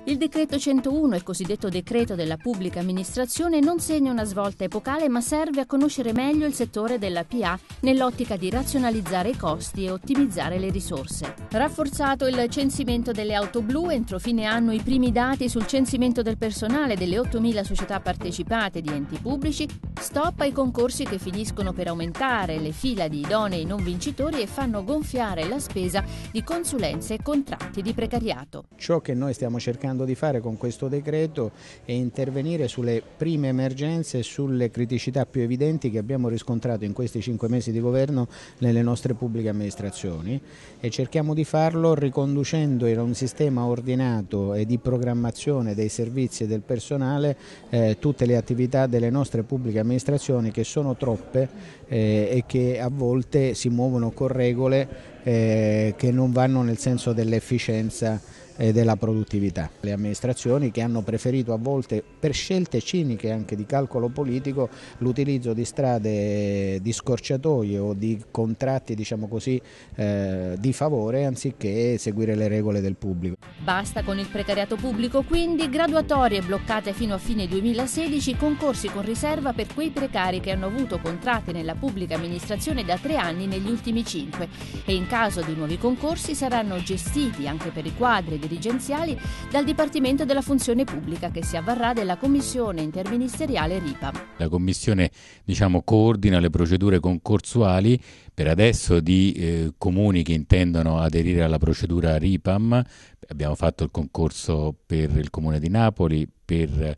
Il decreto 101, il cosiddetto decreto della pubblica amministrazione, non segna una svolta epocale ma serve a conoscere meglio il settore della PA nell'ottica di razionalizzare i costi e ottimizzare le risorse. Rafforzato il censimento delle auto blu, entro fine anno i primi dati sul censimento del personale delle 8.000 società partecipate di enti pubblici, stop ai concorsi che finiscono per aumentare le fila di idonei non vincitori e fanno gonfiare la spesa di consulenze e contratti di precariato. Ciò che noi stiamo cercando di fare con questo decreto è intervenire sulle prime emergenze e sulle criticità più evidenti che abbiamo riscontrato in questi 5 mesi di governo nelle nostre pubbliche amministrazioni, e cerchiamo di farlo riconducendo in un sistema ordinato e di programmazione dei servizi e del personale tutte le attività delle nostre pubbliche amministrazioni, che sono troppe e che a volte si muovono con regole che non vanno nel senso dell'efficienza e della produttività. Le amministrazioni che hanno preferito a volte, per scelte ciniche anche di calcolo politico, l'utilizzo di strade di scorciatoie o di contratti, diciamo così, di favore, anziché seguire le regole del pubblico. Basta con il precariato pubblico, quindi graduatorie bloccate fino a fine 2016, concorsi con riserva per quei precari che hanno avuto contratti nella pubblica amministrazione da 3 anni negli ultimi 5 e in caso di nuovi concorsi saranno gestiti anche per i quadri dirigenziali dal Dipartimento della Funzione Pubblica, che si avvarrà della Commissione interministeriale RIPAM. La Commissione, coordina le procedure concorsuali per adesso di comuni che intendono aderire alla procedura RIPAM. Abbiamo fatto il concorso per il Comune di Napoli, per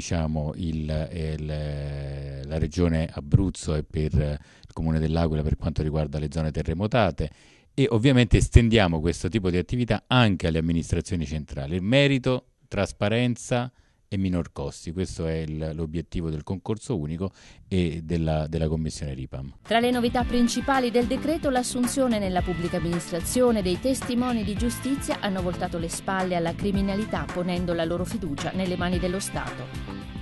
la Regione Abruzzo e per il Comune dell'Aquila per quanto riguarda le zone terremotate. E ovviamente estendiamo questo tipo di attività anche alle amministrazioni centrali. Merito, trasparenza e minor costi. Questo è l'obiettivo del concorso unico e della Commissione RIPAM. Tra le novità principali del decreto, l'assunzione nella pubblica amministrazione dei testimoni di giustizia hanno voltato le spalle alla criminalità, ponendo la loro fiducia nelle mani dello Stato.